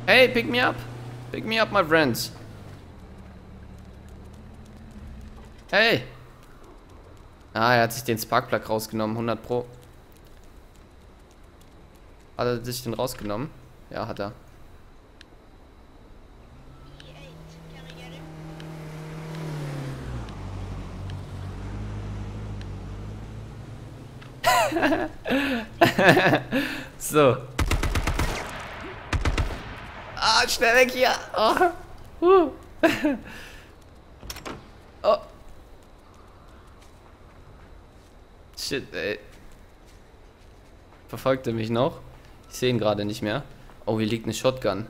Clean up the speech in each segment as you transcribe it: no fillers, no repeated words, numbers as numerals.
Hey, pick me up. Pick me up, my friends. Hey. Ah, er hat sich den Sparkplug rausgenommen, 100 Pro. Hat er sich den rausgenommen? Ja, hat er. So. Ah, schnell weg hier. Oh. Oh. Shit, ey. Verfolgt er mich noch? Ich sehe ihn gerade nicht mehr. Oh, hier liegt eine Shotgun.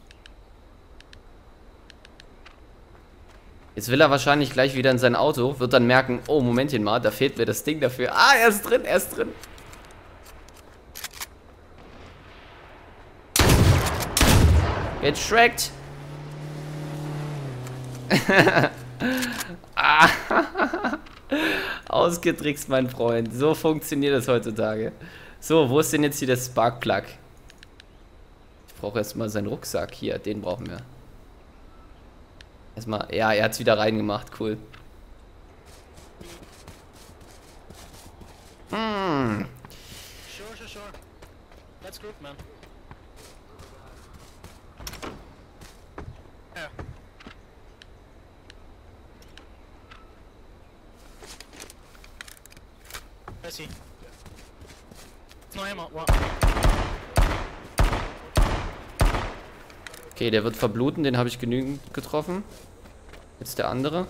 Jetzt will er wahrscheinlich gleich wieder in sein Auto, wird dann merken, oh, Momentchen mal, da fehlt mir das Ding dafür. Ah, er ist drin, er ist drin. Get Shrekt. Ah. Ausgetrickst, mein Freund. So funktioniert das heutzutage. So, wo ist denn jetzt hier der Sparkplug? Ich brauche erstmal seinen Rucksack. Hier, den brauchen wir. Erstmal, ja, er hat es wieder reingemacht. Cool. Sure. That's good, man. Yeah. I see. No ammo. Okay, der wird verbluten, den habe ich genügend getroffen. Jetzt der andere.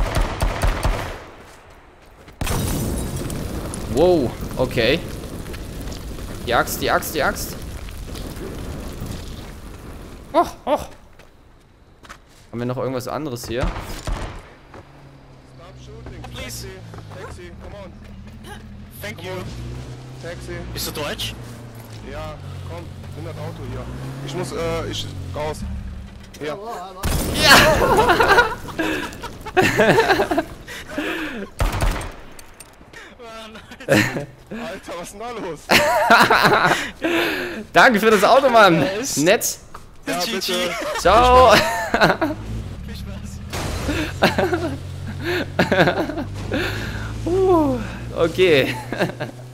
Wow, okay. Die Axt, die Axt, die Axt. Oh, oh. Haben wir noch irgendwas anderes hier? Please. Taxi, come on. Thank you. Taxi. Bist du Deutsch? Ja, komm, nimm das Auto hier. Ich muss, ich raus. Hier. Alter, was ist denn da los? Danke für das Auto, Mann. Nett. Ja, bitte. Ciao. Viel Spaß. Okay.